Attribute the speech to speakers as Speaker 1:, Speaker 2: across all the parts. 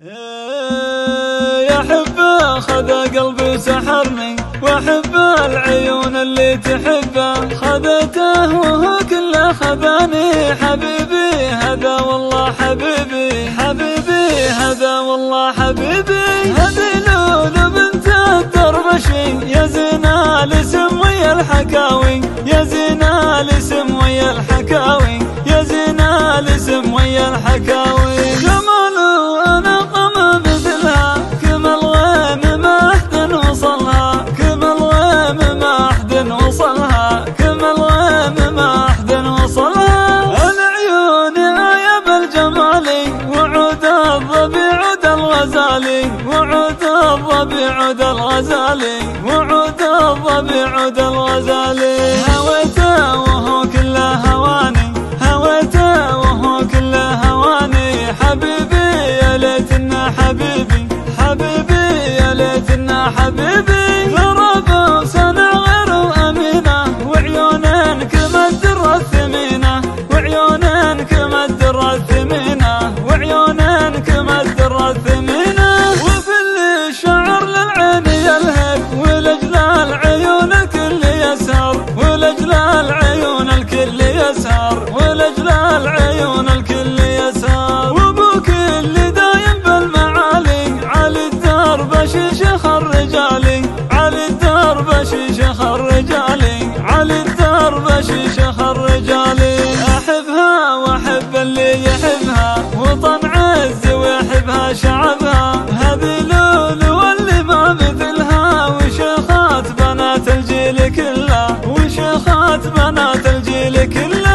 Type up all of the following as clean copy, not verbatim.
Speaker 1: يا حبه خذ قلبي سحرني، واحب العيون اللي تحبه خذته وهو كله خذاني. حبيبي هذا والله حبيبي، حبيبي هذا والله حبيبي. هذه لولو بنت الدربشي يا زينة الاسم ويا الحكاوي، يا زينة الاسم ويا الحكاوي، يا زينة الاسم ويا الحكاوي. وعود الظبي عود الغزالي، وعود الظبي عود الغزالي. هويته وهو كله هواني، هويته وهو كله هواني. حبيبي يا ليتنا حبيبي، حبيبي يا ليتنا حبيبي. غرابة وسنة غير أمينة، وعيونين كما الدرة الثمينة، وعيونين كما الدرة الثمينة، وعيونين كما الدرة الثمينة. ولجل العيون الكل يسار، وابوك اللي دايم بالمعالي. علي الدرب شيخ الرجالي، علي الدرب شيخ الرجالي، علي الدرب شيخ الرجالي. احبها واحب اللي يحبها، وطن عز ويحبها شعبها. هذه لولو واللي ما مثلها، وشيخات بنات الجيل كله، وشيخات بنات الجيل كله.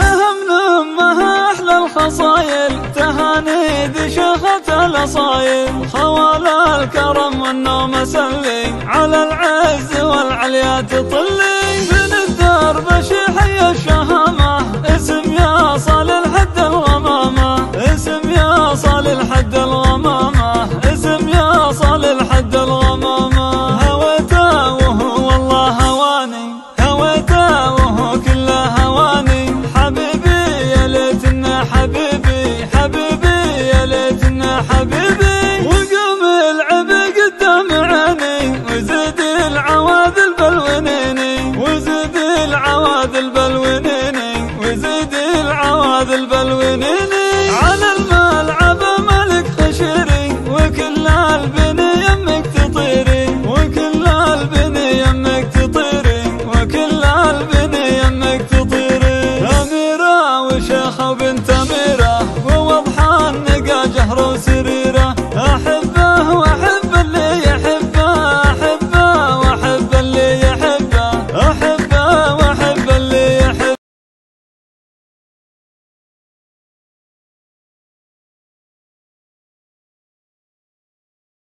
Speaker 1: الخصايل تهانيد شيخة الأصايل، خوال الكرم والنوم سلي، على العز والعليا تطلي. من الدرب حي الشهامة، اسم يا صالح حد الغمامة، اسم يا صالح حد الغمامة، اسم يا صالح حد الغمامة. هويته وهو والله هواني، هويته وهو كله هواني. حبيبي يا ليتنا حبيبي، حبيبي يا ليتنا حبيبي. وقوم العب قدام عيني، وزد العواذل بالونيني، وزد العواذل بالونيني، وزد العواذل بالونيني. على الملعب ملك خشري، وكل البني يمك تطيري، وكل البني يمك تطيري، وكل البني يمك تطيري. أميرة وشيخة وبنت أميرة، ووضحى النقا جهر